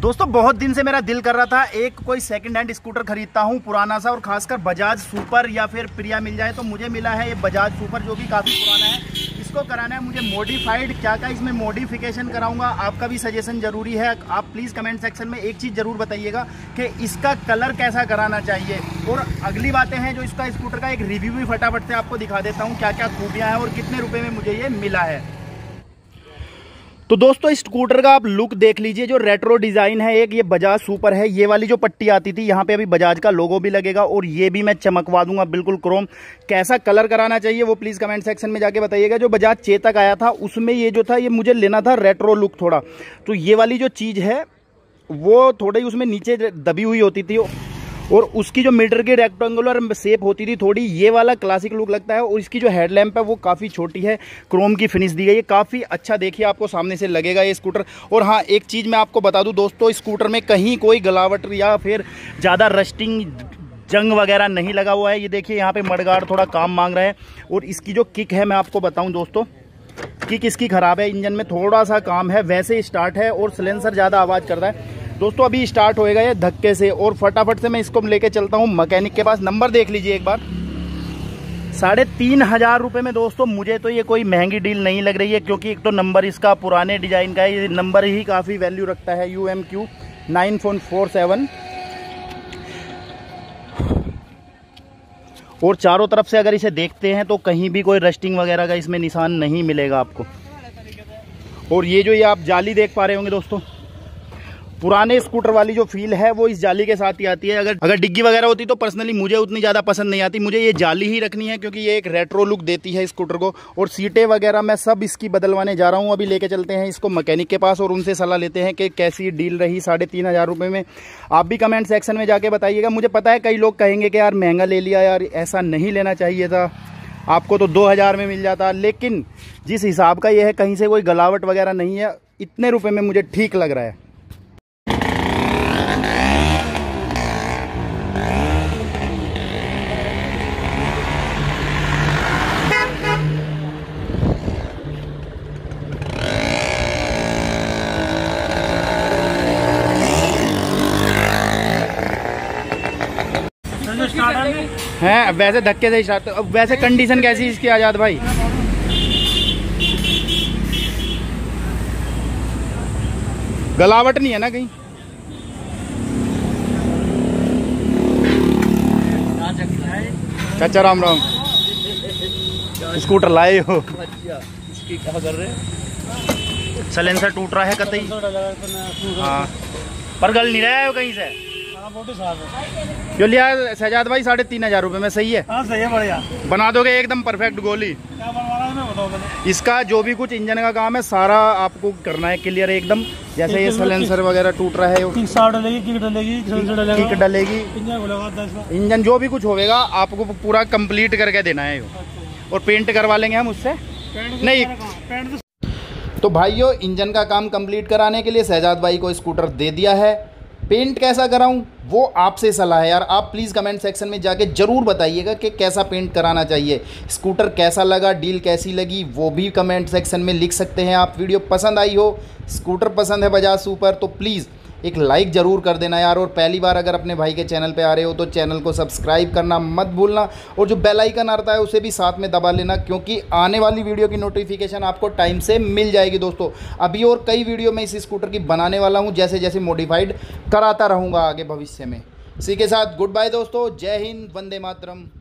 दोस्तों बहुत दिन से मेरा दिल कर रहा था एक कोई सेकंड हैंड स्कूटर खरीदता हूँ पुराना सा, और खासकर बजाज सुपर या फिर प्रिया मिल जाए तो मुझे मिला है ये बजाज सुपर जो कि काफ़ी पुराना है। इसको कराना है मुझे मॉडिफाइड, क्या क्या इसमें मॉडिफिकेशन कराऊंगा, आपका भी सजेशन जरूरी है। आप प्लीज़ कमेंट सेक्शन में एक चीज़ ज़रूर बताइएगा कि इसका कलर कैसा कराना चाहिए। और अगली बातें हैं जो इसका स्कूटर का एक रिव्यू भी फटाफट से आपको दिखा देता हूँ, क्या क्या खूबियाँ हैं और कितने रुपये में मुझे ये मिला है। तो दोस्तों इस स्कूटर का आप लुक देख लीजिए, जो रेट्रो डिज़ाइन है एक ये बजाज सुपर है। ये वाली जो पट्टी आती थी यहाँ पे अभी बजाज का लोगो भी लगेगा और ये भी मैं चमकवा दूंगा बिल्कुल क्रोम। कैसा कलर कराना चाहिए वो प्लीज़ कमेंट सेक्शन में जाके बताइएगा। जो बजाज चेतक आया था उसमें ये जो था ये मुझे लेना था रेट्रो लुक थोड़ा, तो ये वाली जो चीज़ है वो थोड़ी उसमें नीचे दबी हुई होती थी और उसकी जो मीटर की रेक्टेंगुलर शेप होती थी थोड़ी, ये वाला क्लासिक लुक लगता है। और इसकी जो हेडलैम्प है वो काफ़ी छोटी है, क्रोम की फिनिश दी गई है, काफ़ी अच्छा देखिए आपको सामने से लगेगा ये स्कूटर। और हाँ एक चीज़ मैं आपको बता दूं दोस्तों, स्कूटर में कहीं कोई गलावट या फिर ज़्यादा रस्टिंग जंग वगैरह नहीं लगा हुआ है। ये देखिए यहाँ पे मडगार्ड थोड़ा काम मांग रहे हैं। और इसकी जो किक है मैं आपको बताऊँ दोस्तों, किक इसकी ख़राब है, इंजन में थोड़ा सा काम है, वैसे स्टार्ट है और सिलेंसर ज़्यादा आवाज़ करता है दोस्तों। अभी स्टार्ट होएगा ये धक्के से और फटाफट से मैं इसको लेके चलता हूँ मैकेनिक के पास। नंबर देख लीजिए एक बार, 3,500 रुपये में दोस्तों मुझे तो ये कोई महंगी डील नहीं लग रही है, क्योंकि एक तो नंबर इसका पुराने डिजाइन का है, ये नंबर ही काफ़ी वैल्यू रखता है, UMQ 947। और चारों तरफ से अगर इसे देखते हैं तो कहीं भी कोई रस्टिंग वगैरह का इसमें निशान नहीं मिलेगा आपको। और ये आप जाली देख पा रहे होंगे दोस्तों, पुराने स्कूटर वाली जो फील है वो इस जाली के साथ ही आती है। अगर डिग्गी वगैरह होती तो पर्सनली मुझे उतनी ज़्यादा पसंद नहीं आती, मुझे ये जाली ही रखनी है क्योंकि ये एक रेट्रो लुक देती है स्कूटर को। और सीटें वगैरह मैं सब इसकी बदलवाने जा रहा हूँ, अभी लेके चलते हैं इसको मैकेनिक के पास और उनसे सलाह लेते हैं कि कैसी डील रही 3,500 रुपये में। आप भी कमेंट सेक्शन में जाके बताइएगा। मुझे पता है कई लोग कहेंगे कि यार महंगा ले लिया यार, ऐसा नहीं लेना चाहिए था, आपको तो 2,000 में मिल जाता, लेकिन जिस हिसाब का ये है कहीं से कोई गलावट वगैरह नहीं है, इतने रुपये में मुझे ठीक लग रहा है। हैं वैसे धक्के से स्टार्ट। अब वैसे कंडीशन कैसी इसकी आजाद भाई? गलावट नहीं है ना कहीं? चाचा राम राम, स्कूटर लाए हो? इसकी क्या कर रहे? सलेंसर टूट रहा है कतई। हाँ पर गल नहीं रहा है कहीं से। जो लिया शहजाद भाई 3,500 रुपये में, सही है? हाँ सही है, बढ़िया बना दोगे एकदम परफेक्ट गोली। क्या बनवाना है मैं बताओ पहले। इसका जो भी कुछ इंजन का काम है सारा आपको करना है क्लियर एकदम। जैसे ये सलेंसर वगैरह टूट रहा है, किक डलेगी, इंजन जो भी कुछ होगा आपको पूरा कंप्लीट करके देना है। और पेंट करवा लेंगे हम उससे। नहीं तो भाइयों इंजन का काम कंप्लीट कराने के लिए शहजाद भाई को स्कूटर दे दिया है। पेंट कैसा कराऊं वो आपसे सलाह है यार। आप प्लीज़ कमेंट सेक्शन में जाके ज़रूर बताइएगा कि कैसा पेंट कराना चाहिए। स्कूटर कैसा लगा, डील कैसी लगी, वो भी कमेंट सेक्शन में लिख सकते हैं आप। वीडियो पसंद आई हो, स्कूटर पसंद है बजाज सुपर, तो प्लीज़ एक लाइक ज़रूर कर देना यार। और पहली बार अगर अपने भाई के चैनल पे आ रहे हो तो चैनल को सब्सक्राइब करना मत भूलना, और जो बेल आइकन आता है उसे भी साथ में दबा लेना, क्योंकि आने वाली वीडियो की नोटिफिकेशन आपको टाइम से मिल जाएगी दोस्तों। अभी और कई वीडियो मैं इस स्कूटर की बनाने वाला हूँ, जैसे जैसे मॉडिफाइड कराता रहूँगा आगे भविष्य में। इसी के साथ गुड बाय दोस्तों, जय हिंद, वंदे मातरम।